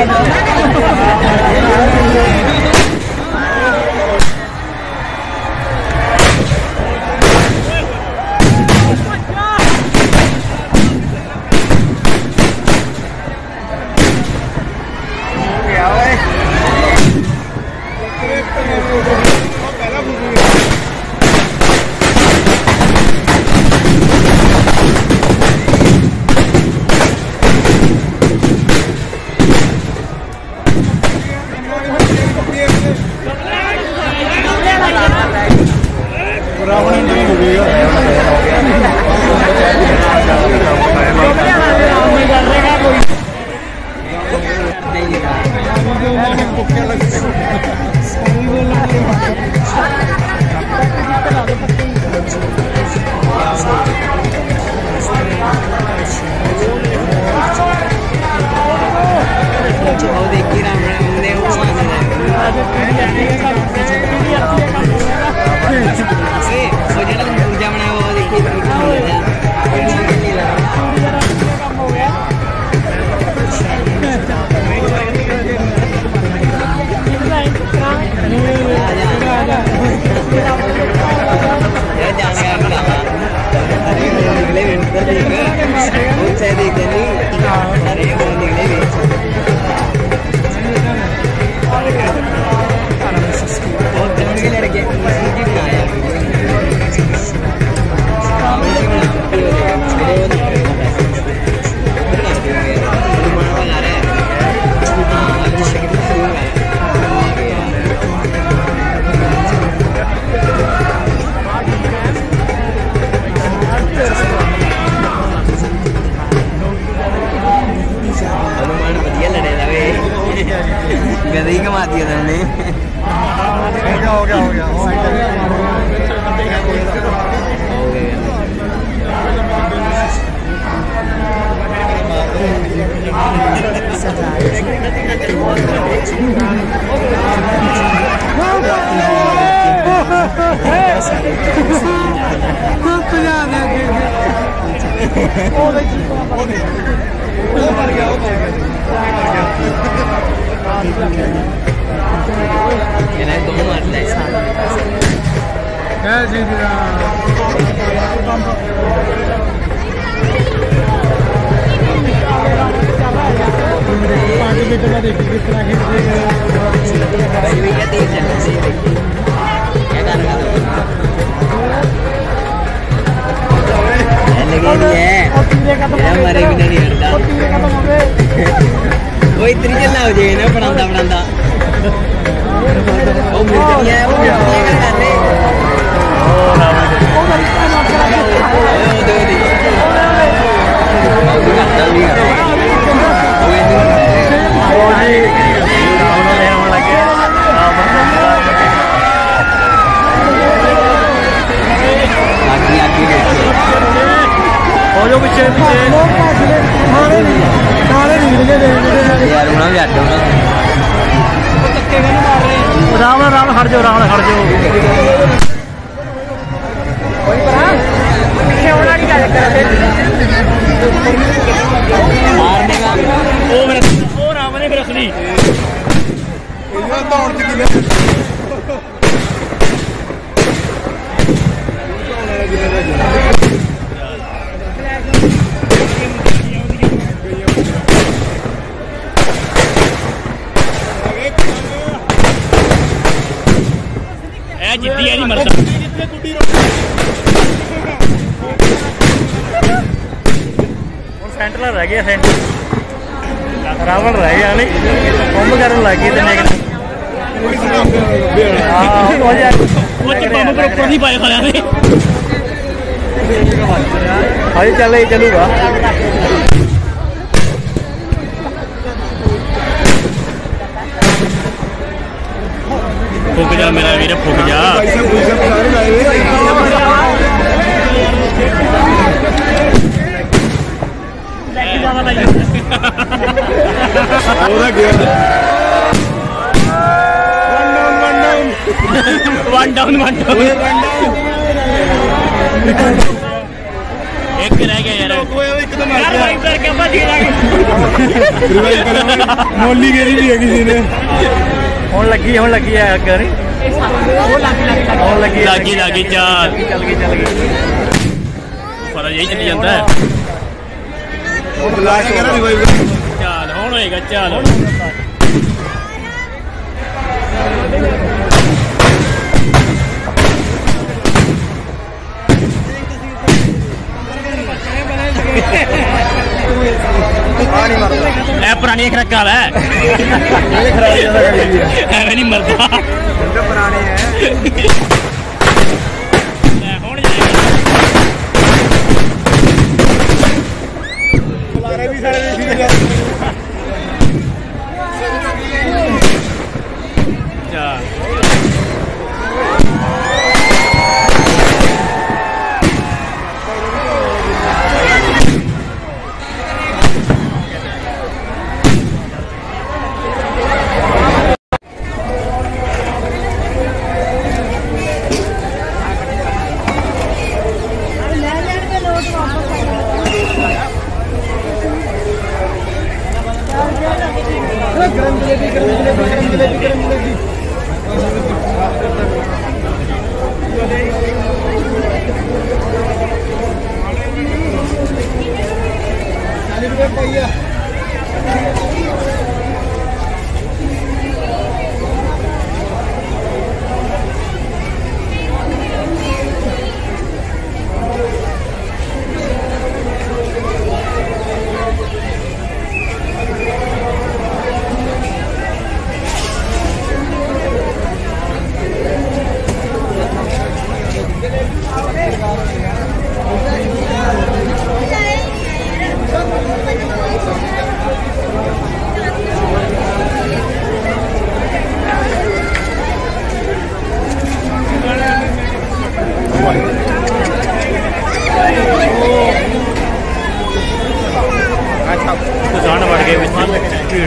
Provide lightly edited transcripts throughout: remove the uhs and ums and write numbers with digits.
गदही कमा दिया था हमने। हो गया हमारे भी नहीं हटता वो इतनी चलना हो जाए ना बनाता बनाता वो मिलती है वो कर रहे पीछे राम हट जाओ राम ने रख ली जिद्दी है नहीं मरता सेंटर रह गया सेंटर रावण रह गया नहीं कुंभ कर लग गए नहीं पाए हाँ चल चलूगा फुक जा मेरा वीर फुक जा वन डाउन एक रह गया यार एकदम मोली गेरी भी है किसी ने ਹੁਣ ਲੱਗੀ ਹੈ ਅੱਗੇ ਨਹੀਂ ਹੁਣ ਲੱਗੀ ਚੱਲ ਗਈ ਪਰ ਇਹ ਚੱਲੀ ਜਾਂਦਾ ਹੈ ਚੱਲ ਹੁਣ ਹੋਏਗਾ ਚੱਲ पुरानी एक रखा है नहीं मरता पुराने हैं दुकान बढ़ गए भीड़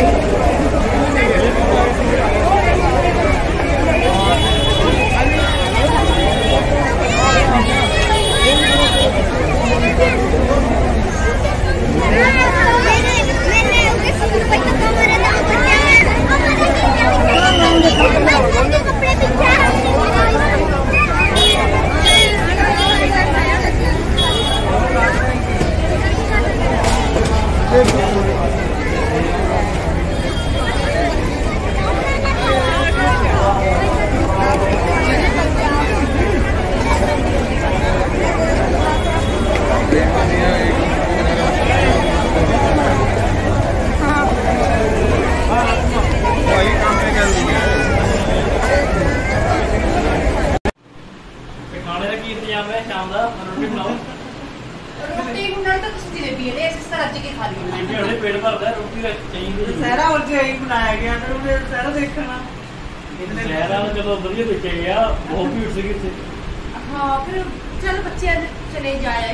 पेट भरता है रोटी सारा और जो यही बनाया गया तो सारा देखना शहर चलो बढ़िया देखे गया बहुत भीड़ से कितने हाँ फिर चल बच्चे चले जाए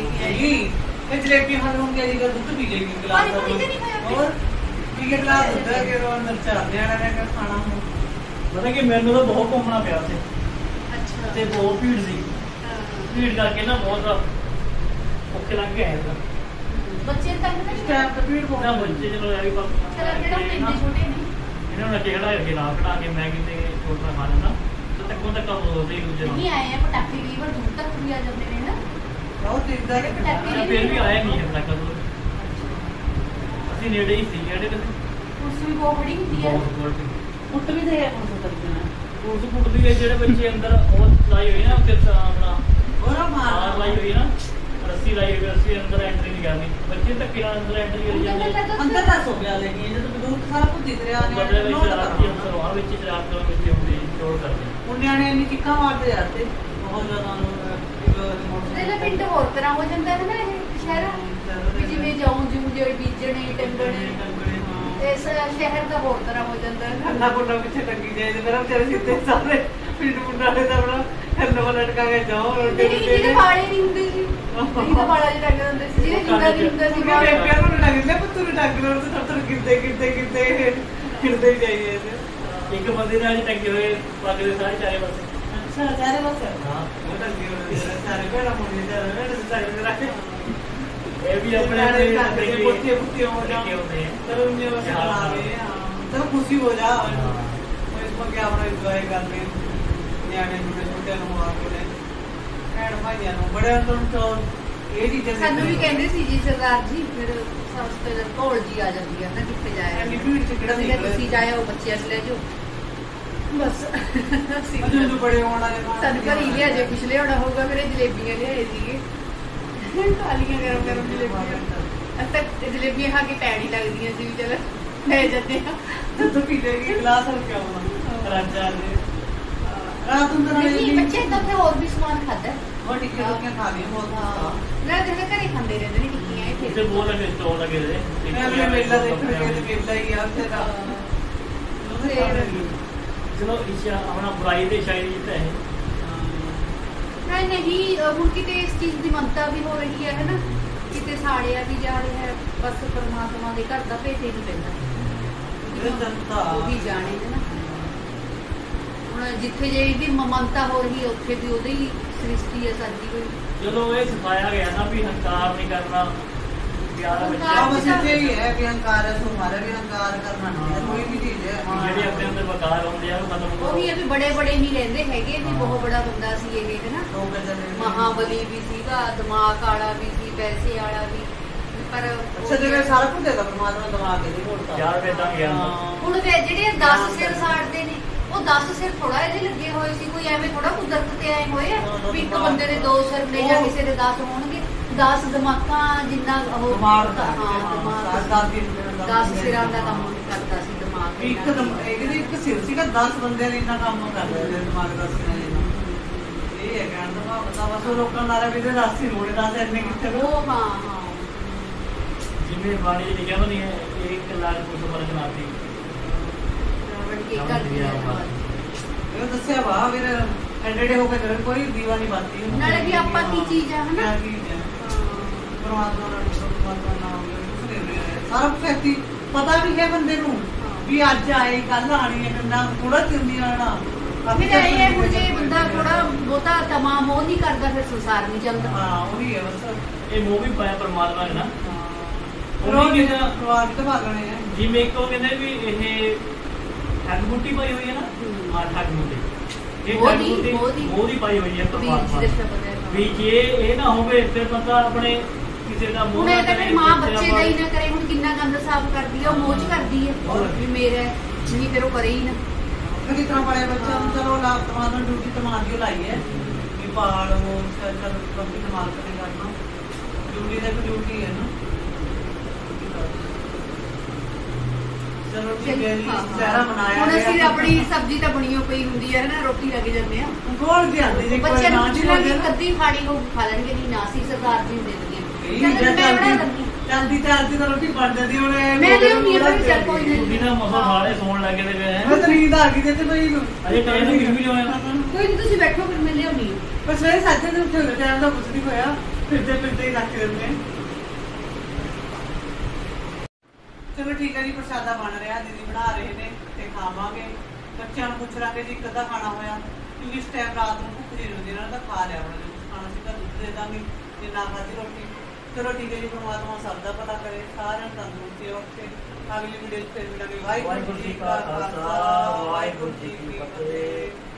जलेबी हम लोग क्या दूध पी लेंगे गिलास और पी के गिलास होता है कि अंदर चाहते हैं का खाना हो पता कि मैंने तो बहुत घूमना पिया थे अच्छा ते बहुत भीड़ सी भीड़ करके ना बहुत औखे लग गए हैं बच्चे तक स्टाफ तो भीड़ बहुत ना बच्चे चलो यार चला केड़ा पिंड छोटे नहीं इन्होंने केड़ा है ना कटा के मैं किते छोटा खा लेना तो तक को तक बोलते ही दूसरे नहीं आए हैं पटाखे भी पर दूर तक भी आ जाते हैं ना बहुत दिखता है फिर भी आया नहीं है पटाखा तो ਅਸੀਂ ਨੇੜੇ ਹੀ ਸੀ ਜਿਹੜੇ ਤੇ कुर्सी भी बहुत बड़ी होती है ਕੁੱਟ ਵੀ ਦੇ ਕੌਣ ਸਾ ਤਰੀਕੇ ਨਾਲ ਉਸ ਕੁੱਟਦੀ ਹੈ ਜਿਹੜੇ ਬੱਚੇ ਅੰਦਰ ਉਹ ਲਾਈ ਹੋਈ ਨਾ ਉੱਤੇ ਆਪਣਾ ਉਹਰਾ ਮਾਰ ਲਾਈ ਹੋਈ ਨਾ ਰੱਸੀ ਲਾਈ ਹੋਈ ਰੱਸੀ ਅੰਦਰ ਐਂਟਰੀ ਨਹੀਂ ਕਰਨੀ ਬੱਚੇ ਧੱਕੇ ਨਾਲ ਅੰਦਰ ਐਂਟਰੀ ਕਰੀ ਜਾਂਦੇ ਅੰਦਰ ਦੱਸ ਹੋ ਗਿਆ ਲੇਕਿਨ ਜਦੋਂ ਬਦੂਰ ਸਾਰਾ ਕੁਝ ਦਿਖ ਰਿਹਾ ਨੇ ਬਦਲੇ ਵਿੱਚ ਰਾਤ ਦੀ ਅਫਸਰ ਆ ਵਿੱਚ ਸ਼ਰਾਬ ਤੋਂ ਵਿੱਚ ਹੁੰਦੀ ਚੋਰ ਕਰਦੇ ਉਹ ਨਿਆਣੇ ਇੰਨੀ ਚਿੱਕਾਂ ਮਾਰਦੇ ਜਾਂਦੇ ਬਹੁਤ ਜ਼ਿਆਦਾ ਇਹਦਾ ਪਿੰਡ ਹੋਰ ਤਰ੍ਹਾਂ ਹੋ ਜਾਂਦਾ ਹੈ ਨਾ ਇਹ ਸ਼ਹਿਰ ਵੀ ਜਿਵੇਂ ਜਾਉਂ ਜਿਉਂ ਜਿਹੜੇ ਬੀਜਣੇ ਟੰਗਣੇ ਤੇ ਸ਼ਹਿਰ ਦਾ ਹੋਰ ਤਰ੍ਹਾਂ ਹੋ ਜਾਂਦਾ ਹੈ ਖੰਨਾ ਕੋਟਾ ਪਿੱਛੇ ਟੰਗੀ ਜਾਏ ਤੇ ਮੇਰਾ ਵਿਚਾਰੇ ਸਿੱਧੇ ਸਾਰੇ ਪਿੰਡ ਮੁੰਡਾ ਦੇ ਤਾਂ ਬੜਾ ਖੰਨਾ ਕੋਲ ਲਟਕਾ ਕੇ ਜਾਓ ਰੋਟੀ ਜਿਹੜੇ ਵਾਲੇ ਨਹੀਂ ਹੁੰਦੇ ਸੀ ਇਹਦਾ ਵਾਲਾ ਜਿਹਾ ਟੰਗ ਹੁੰਦੇ ਸੀ ਜਿਹੜੇ ਜਿੰਦਾ ਨਹੀਂ ਹੁੰਦਾ ਸੀ ਮੈਂ ਬੇਬਿਆਂ ਨੂੰ ਲੱਗਦੇ ਪੁੱਤ ਨੂੰ ਟੰਗ ਰੋੜ ਤੇ ਸਭ ਤੋਂ ਗਿਰਦੇ ਖਿੜਦੇ ਹੀ ਜਾਈਏ ਇੱਕ ਬੰਦੇ ਨਾਲ ਟੰਗੇ ਹੋਏ ਪੱਗ ਦੇ ਸਾਰੇ ਚਾਰੇ ਪਾਸੇ ਅੱਛਾ ਚਾਰੇ ਬਸ ਹਾਂ ਉਹ ਤਾਂ ਕੀ ਹੋਣਾ ਚਾਰੇ ਕੋਲ ਮੁੰਡੇ ਚਾਰੇ ਇਹ ਵੀ ਆਪਣੇ ਆਪਣੇ ਪੁੱਠੇ ਪੁੱਠੇ ਹੋ ਜਾ ਚਲੋ ਇੰਨੇ ਵਸੇ ਬਣਾ ਰਹੇ ਹਾਂ ਚਲੋ ਖੁਸ਼ੀ ਹੋ ਜਾ इसमें क्या अपना एंजॉय करने ਨਿਆਣੇ ਛੋਟੇ ਨੂੰ ਆ ਕੇ ਭੈਣ ਭਾਈਆਂ ਨੂੰ ਬੜੇ ਅੰਦਰ ਤੋਂ ਇਹ ਚੀਜ਼ਾਂ ਸਾਨੂੰ ਵੀ ਕਹਿੰਦੇ ਸੀ ਜੀ ਸਰਦਾਰ ਜੀ ਫਿਰ ਸਸਤੇ ਢੋਲ ਜੀ ਆ ਜਾਂਦੀ ਹੈ ਨਾ ਕਿੱਥੇ ਜਾਇਆ ਐਨੀ ਭੀੜ ਚ ਕਿਹੜਾ ਕਹਿੰਦੇ ਤੁਸੀਂ ਜਾਇਓ ਬੱਚਿਆਂ ਨੂੰ ਲੈ ਜਾਓ ਬਸ ਅਸੀਂ ਨੂੰ ਬੜੇ ਆਉਣ ਵਾਲੇ ਸਾਨੂੰ ਘਰ ਹੀ ਲਿਆ ਜੇ ਪਿਛਲੇ ਹੋਣਾ ਹੋਊਗਾ ਫਿਰ ਇਹ ਜਲੇਬੀਆਂ ਲਿਆਏ ਸੀਗੇ ਕਾਲੀਆਂ ਗਰਮ ਗਰਮ ਜਲੇਬੀਆਂ ਅੱਛਾ ਜਲੇਬੀਆਂ ਖਾ ਕੇ ਟੈੜੀ ਲੱਗਦੀਆਂ ਸੀ ਵੀ ਚਲ ਲੈ ਜਾਂਦੇ ਆ ਜਦੋਂ ਪੀਏਗੀ ਗਲਾਸ ਹਲ ਕਿਉਂ ਨਾ ਰਾਜਾ ਨੇ ਰਾਤ ਨੂੰ ਤਾਂ ਨਹੀਂ ਬੱਚੇ ਤਾਂ ਤੇ ਹੋਰ ਵੀ ਸਮਾਨ ਖਾਦਾ ਉਹ ਟਿੱਕੀਆਂ ਖਾ ਲਈ ਬਹੁਤ ਮੈਂ ਦੇਖਿਆ ਘਰੇ ਖਾਂਦੇ ਰਹਿੰਦੇ ਨੇ ਟਿੱਕੀਆਂ ਇੱਥੇ ਇੱਥੇ ਬਹੁਤ ਲੱਗੇ ਸਟੋਰ ਲੱਗੇ ਨੇ ਮੈਂ ਆਪਣੇ ਮੇਲਾ ਦੇਖਣ ਗਏ ਤੇ ਮੇਲਾ ਹੀ ਆ ਉੱਥੇ ਦਾ ਚਲੋ ਇਸ਼ਾ ਆਪਣਾ ਬੁਰਾਈ ਦੇ ਸ਼ਾਇਰੀ ਜਿੱਤਾ ਹੈ ਨਹੀਂ ਹੁਣ ਕਿਤੇ ਇਸ ਚੀਜ਼ ਦੀ ਮੰਨਤਾ ਵੀ ਹੋ ਰਹੀ ਹੈ ਨਾ ਕਿਤੇ ਸਾੜਿਆ ਵੀ ਜਾ ਰਿਹਾ ਹੈ ਬਸ ਪਰਮਾਤਮਾ ਦੇ ਘਰ ਦਾ ਭੇਤ ਹੀ ਨਹੀਂ ਪੈਂਦਾ ਉਹ ਵੀ ਜਾਣੇ ਹੈ ਨਾ ਹੁਣ ਜਿੱਥੇ ਜੇ ਇਹਦੀ ਮਮਤਾ ਹੋ ਰਹੀ ਹੈ ਉੱਥੇ ਵੀ ਉਹਦੀ ਹੀ ਸ੍ਰਿਸ਼ਟੀ ਹੈ ਸਾਡੀ ਕੋਈ ਚਲੋ ਇਹ ਸਿਖਾਇਆ ਗਿਆ ਨਾ ਵੀ ਹੰਕਾਰ ਨਹੀਂ ਕਰਨਾ ਪਿਆਰ ਬੱਚਾ ਬਸ ਇਹ ਹੀ ਹੈ ਕਿ ਹੰਕਾਰ ਹੈ ਸੋ ਹਮਾਰਾ ਵੀ ਹੰਕਾਰ ਕਰਨਾ ਨਹੀਂ ਕੋਈ ਵੀ ਚੀਜ਼ ਹੈ ਜਿਹੜੇ ਆਪਣੇ ਅੰਦਰ ਵਕਾਰ ਹੁੰਦੇ ਆ ਉਹ ਖਤਮ ਕਰੋ ਉਹ ਵੀ ਇਹ ਵੀ ਬੜੇ ਬੜੇ ਨਹੀਂ ਰਹਿੰਦੇ ਹੈਗੇ ਵੀ ਬਹੁਤ ਬੜਾ ਬੰਦਾ ਸੀ ਇਹ ਹੈ ਨਾ ਮਹਾਬਲੀ ਵੀ ਸੀਗਾ ਦਿਮਾਗ ਵਾਲਾ ਵੀ ਸੀ ਪੈਸੇ ਵਾਲਾ ਵੀ ਪਰ ਅੱਛਾ ਜਿਵੇਂ ਸਾਰਾ ਕੁਝ ਦੇਦਾ ਪਰਮਾਤਮਾ ਦਿਮਾਗ ਇਹਦੀ ਹੋੜਦਾ ਯਾਰ ਵੇਦਾਂ ਗਿਆ ਹੁਣ ਜਿਹੜੇ 10 ਸਿਰ ਸਾੜਦੇ ਨੇ ਉਹ 10 ਸਿਰ ਥੋੜਾ ਇਹਦੇ ਲੱਗੇ ਹੋਏ ਸੀ ਕੋਈ ਐਵੇਂ ਥੋੜਾ ਕੁਦਰਤ ਤੇ ਆਏ ਹੋਏ ਆ ਵੀ ਇੱਕ ਬੰਦੇ ਦੇ 2 ਸਿਰ ਨੇ ਜਾਂ ਕਿਸੇ ਦੇ 10 ਹੋਣਗੇ 10 ਦਿਮਾਗਾਂ ਜਿੰਨਾ ਉਹ ਦਿਮਾਗ ਹਾਂ 10 ਸਿਰਾਂ ਦਾ ਕੰਮ ਕਰਦਾ ਸੀ ਦਿਮਾਗ ਇੱਕ ਸਿਰ ਸੀਗਾ 10 ਬੰਦੇ ਨੇ ਇੰਨਾ ਕੰਮ ਕਰਦੇ ਨੇ ਦਿਮਾਗ ਦਾ ਸਿਰ ਇਹ ਹੈ ਕਹਿਣ ਦਾ ਪਤਾ ਬਸ ਉਹ ਲੋਕਾਂ ਨਾਲ ਵੀ ਦੇ 10 ਹੀ ਰੋੜੇ 10 ਐਨੇ ਕਿੱਥੇ ਉਹ ਹਾਂ ਜਿਵੇਂ ਬਾਣੀ ਚ ਲਿਖਿਆ ਨਹੀਂ ਹੈ 1 ਲੱਖ ਕੁਝ ਫਰਕ ਨਾ ਸੀ ਇਹ ਦੱਸਿਆ ਵਾ ਫਿਰ ਐਂਡੇਡੇ ਹੋ ਕੇ ਕਰੇ ਕੋਈ ਦੀਵਾ ਨਹੀਂ ਬੰਦੀ ਨਾਲੇ ਵੀ ਆਪਾਂ ਕੀ ਚੀਜ਼ ਆ ਹਨਾ ਕੀ ਚੀਜ਼ ਹੈ ਪਰਮਾਤਮਾ ਨਾਲ ਸਾਰਾ ਕੁਝ ਐਸੀ ਪਤਾ ਵੀ ਹੈ ਬੰਦੇ ਨੂੰ ਵੀ ਅੱਜ ਆਏ ਕੱਲ ਆਣੀ ਹੈ ਕੰਨਾ ਥੋੜਾ ਚਿਰ ਨਹੀਂ ਆਣਾ ਫਿਰ ਇਹ ਹੈ ਹੁਣ ਜੇ ਬੰਦਾ ਥੋੜਾ ਬਹੁਤਾ ਤਮਾਮ ਉਹ ਨਹੀਂ ਕਰਦਾ ਫਿਰ ਸੰਸਾਰ ਨਹੀਂ ਚੱਲਦਾ ਹਾਂ ਉਹੀ ਹੈ ਬਸ ਇਹ ਮੋਹ ਵੀ ਪਾਇਆ ਪਰਮਾਤਮਾ ਨੇ ਨਾ ਉਹ ਵੀ ਕਹਿੰਦਾ ਪ੍ਰਵਾਹ ਤੇ ਭਾਗਣੇ ਆ ਜਿਵੇਂ ਇੱਕ ਉਹ ਕਹਿੰਦੇ ਵੀ ਇਹ ਠੱਗ ਬੂਟੀ ਪਾਈ ਹੋਈ ਹੈ ਨਾ ਹਾਂ ਠੱਗ ਬੂਟੀ ਇਹ ਠੱਗ ਬੂਟੀ ਮੋਹ ਪਾਈ ਹੋਈ ਹੈ ਪਰਮਾਤਮਾ ਵੀ ਜੇ ਇਹ ਨਾ ਹੋਵੇ ਫਿਰ ਬੰਦਾ ਆਪਣੇ ਕਿਸੇ ਦਾ ਮੋਹ ਨਾ ਕਰੇ ਮਾਂ ਬੱਚੇ ਦਾ ਹੀ ਨਾ ਕਰੇ ਹੁਣ ਕਿੰਨਾ ਗੰਦ ਸਾਫ਼ ਕਰਦੀ ਹੈ ਉਹ ਮੋਹ ਚ ਕਰਦੀ ਹੈ ਵੀ ਮੇਰਾ ਨਹੀਂ ਫਿਰ ਉਹ ਕਰੇ ਹੀ ਨਾ ਕਿਸ ਤਰ੍ਹਾਂ ਪੜਿਆ ਬੱਚਾ ਨੂੰ ਚਲੋ ਤੁਹਾਡਾ ਡਿਊਟੀ ਤਮਾਦੀ ਲਾਈ ਹੈ ਵੀ ਪਾਲ ਉਹ ਚਲ ਕੰਪਨੀ ਮਾਲ ਕਰੇ ਕਰਨਾ ਡਿਊਟੀ ਦਾ ਡਿਊਟੀ ਹੈ ਨਾ ਚਲੋ ਠੀਕ ਹੈ ਜੀ ਸਾਰਾ ਬਣਾਇਆ ਹੁਣ ਅਸੀਂ ਆਪਣੀ ਸਬਜ਼ੀ ਤਾਂ ਬਣੀ ਹੋ ਪਈ ਹੁੰਦੀ ਹੈ ਨਾ ਰੋਟੀ ਲੱਗ ਜਾਂਦੇ ਆ ਗੋਲ ਦੀ ਆਂਦੀ ਜੀ ਬੱਚੇ ਨੂੰ ਪੁੱਛਾਂਗੇ ਕਦੀ ਖਾਣੀ ਹੋ ਖਾ ਲੈਣਗੇ ਨਹੀਂ ਨਾ ਸੀ ਸਰਦਾਰ ਜੀ ਦੇ ਦਿੰਦੇ ਜਲਦੀ ਤੇ ਤਾਂ ਰੋਟੀ ਬਣ ਜਾਂਦੀ ਹੁਣ ਮੈਂ ਲਿਆਉਂਦੀ ਹਾਂ ਚੱਲ ਕੋਈ ਨਹੀਂ ਤੁਸੀਂ ਨਾ ਮਸਾ ਹਾਲੇ ਸੌਣ ਲੱਗੇ ਤੇ ਗਏ ਮੈਂ ਤਾਂ ਨੀਂਦ ਆ ਗਈ ਤੇ ਬਈ ਅਜੇ ਟਾਈਮ ਨਹੀਂ ਵੀ ਹੋਇਆ ਕੋਈ ਨਹੀਂ ਤੁਸੀਂ ਬੈਠੋ ਫਿਰ ਮੈਂ ਲਿਆਉਂਦੀ ਹਾਂ ਬਸ ਸਵੇਰੇ 7 ਵਜੇ ਉੱਠੇ ਟਾਈਮ ਦਾ ਕੁਝ ਨਹੀਂ ਹੋਇਆ ਫਿਰਦੇ ਹੀ ਰੱਖ ਦਿੰਦੇ ਚਲੋ ਠੀਕ ਹੈ ਜੀ ਪ੍ਰਸ਼ਾਦਾ ਬਣ ਰਿਹਾ ਦੀਦੀ ਬਣਾ ਰਹੇ ਨੇ ਤੇ ਖਾਵਾਂਗੇ ਬੱਚਿਆਂ ਨੂੰ ਪੁੱਛ ਲਾਂਗੇ ਜੀ ਕਦਾ ਖਾਣਾ ਹੋਇਆ ਕਿਉਂਕਿ ਇਸ ਟਾਈਮ ਰਾਤ ਨੂੰ ਭੁੱਖ ਨਹੀਂ ਹੁੰਦੀ ਇਹਨਾਂ ਦਾ ਖਾ ਲਿਆ ਉਹਨਾਂ ਨੇ ਖਾਣਾ ਸੀ ਤਾਂ ਦੁੱਧ ਦੇ ਦਾਂਗੇ ਜੇ ਨਾ ਖਾਧੀ ਰੋਟੀ ਚਲੋ ਠੀਕ ਹੈ ਜੀ ਪਰਮਾਤਮਾ ਸਭ ਦਾ ਭਲਾ ਕਰੇ ਸਾਰਿਆਂ ਨੂੰ ਤੰਦਰੁਸਤੀ ਰੱਖੇ ਅਗਲੀ ਵੀਡੀਓ 'ਚ ਫਿਰ ਮਿਲਾਂਗੇ ਵਾਹਿਗੁਰੂ ਜੀ ਕਾ ਖਾਲਸਾ ਵਾਹਿਗੁਰੂ ਜੀ ਕੀ ਫਤਿਹ।